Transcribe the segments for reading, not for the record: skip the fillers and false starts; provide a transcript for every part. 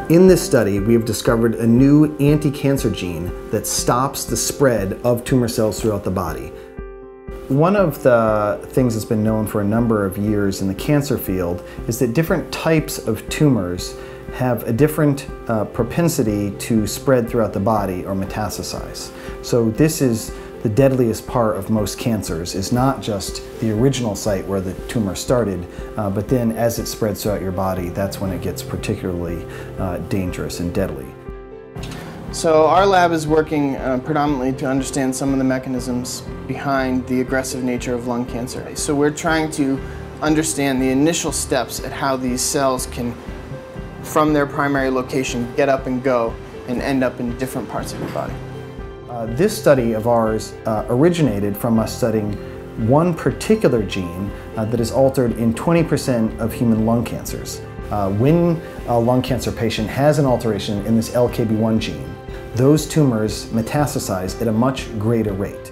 In this study, we have discovered a new anti-cancer gene that stops the spread of tumor cells throughout the body. One of the things that's been known for a number of years in the cancer field is that different types of tumors have a different propensity to spread throughout the body or metastasize. So this is the deadliest part of most cancers, is not just the original site where the tumor started, but then as it spreads throughout your body, that's when it gets particularly dangerous and deadly. So our lab is working predominantly to understand some of the mechanisms behind the aggressive nature of lung cancer. So we're trying to understand the initial steps at how these cells can, from their primary location, get up and go and end up in different parts of your body. This study of ours originated from us studying one particular gene that is altered in 20% of human lung cancers. When a lung cancer patient has an alteration in this LKB1 gene, those tumors metastasize at a much greater rate.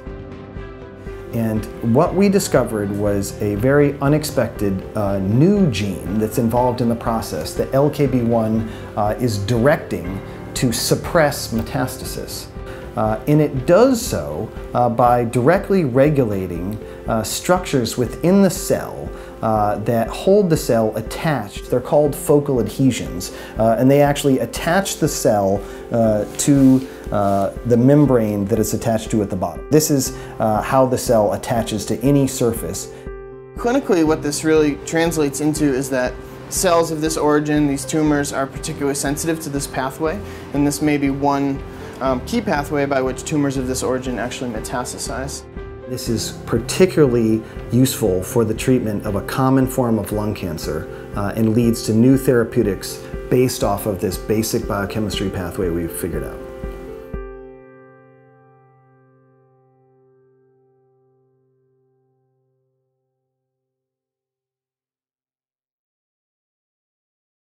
And what we discovered was a very unexpected new gene that's involved in the process that LKB1 is directing to suppress metastasis. And it does so by directly regulating structures within the cell that hold the cell attached. They're called focal adhesions, and they actually attach the cell to the membrane that it's attached to at the bottom. This is how the cell attaches to any surface. Clinically, what this really translates into is that cells of this origin, these tumors, are particularly sensitive to this pathway, and this may be one key pathway by which tumors of this origin actually metastasize. This is particularly useful for the treatment of a common form of lung cancer and leads to new therapeutics based off of this basic biochemistry pathway we've figured out.